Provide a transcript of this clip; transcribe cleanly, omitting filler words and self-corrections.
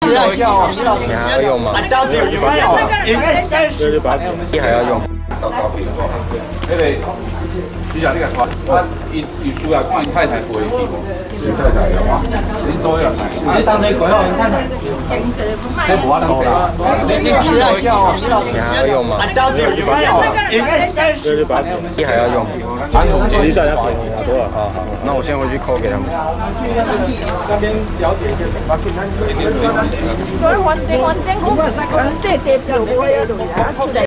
你还要用吗？你还要用？ 徐小，你个看，伊需要看伊太太回去，伊太太有啊，恁都要来。你当你鬼哦，你太太。这无法度啦，你需要用， 你还要用吗？你还要用？ 一下要给你好多了。 好好，那我先回去扣给他们。 那边了解一下怎么去那。 我反正我这地就我呀，出来